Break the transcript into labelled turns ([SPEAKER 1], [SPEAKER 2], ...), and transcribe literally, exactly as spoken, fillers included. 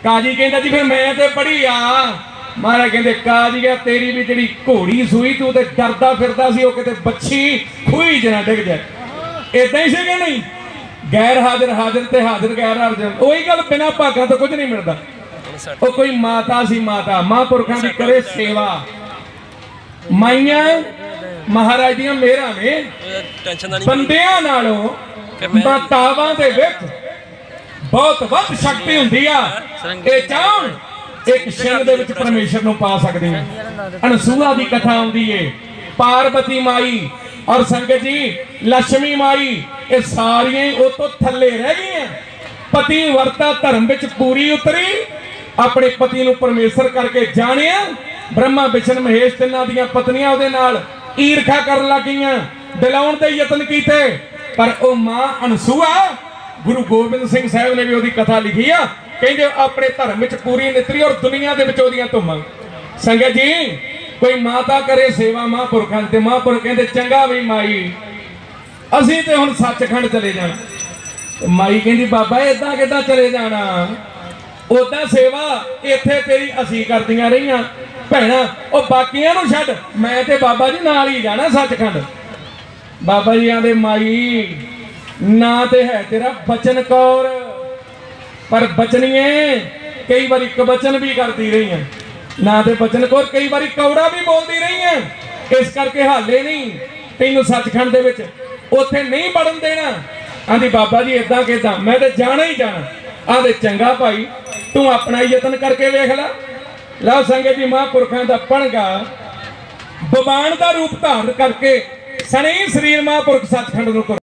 [SPEAKER 1] काजी कहता जी फिर मैं तो पढ़ी आ। महाराज कहते काजी आ तेरी भी जी घोड़ी सूई तू तो डरदा फिरदा सी कि बच्छी खूही च ना डिग जाए। इदा ही से कि नहीं? गैर हाजिर हाजिर ते हाजिर गैर हाजिर वही गल बिना भागों तो कुछ नहीं मिलता। वो कोई माता सी माता महापुरखों की करे सेवा। माइया महाराज दियां मेहरां ने बंदियां नालों मातावां दे विच बहुत वध शक्ति हुंदी आ। ये चाहण एक शिंग दे विच परमेश्वर नूं पा सकदे हैं। अनसूआ दी कथा आउंदी है पार्वती माई और संगत जी लक्ष्मी माई ये सारियां वो तो थल्ले रह गई। पति वर्ता धर्म विच पूरी उतरी अपने पति नूं परमेश्वर करके जानिया। ब्रह्मा विष्णु महेश तिन्हां दीयां पत्नियां उहदे नाल ईर्खा करन लग गईयां दिलाउण दे यतन कीते पर ओ मां अनसूआ गुरु गोबिंद सिंह साहब ने भी उहदी कथा लिखी आ। कहंदे अपने धर्म विच पूरी नितरी और दुनिया दे विच उहदियां धुम्मां। संगत जी कोई माता करे सेवा महापुरखां ते महापुरख कहंदे चंगा भी माई असीं ते हुण सचखंड चले जाना। माई कहंदी बाबा इदां किदां चले जाना उदां सेवा इत्थे तेरी असीं करदियां रहियां भैणां ओ बाकियां नूं छड्ड मैं ते बाबा जी नाल ही जाना सचखंड। बाबा जी आंदे माई ना ते है तेरा बचन कौर पर बचनीए कई बारी कबचन भी करती रही है ना ते बचन कौर कई बारी कौड़ा भी बोलती रही है। इस करके हाले नहीं तेनू सचखंड दे विच उत्थे नहीं बढ़न देना। आंदी बाबा जी इदां किदां मैं ते जाना ही जाना। आंदे चंगा भाई तू अपना यतन करके वेख ला। लो संगत जी महापुरखों का पणगा बबान का रूप धारण करके सने शरीर महापुरख सचखंड नूं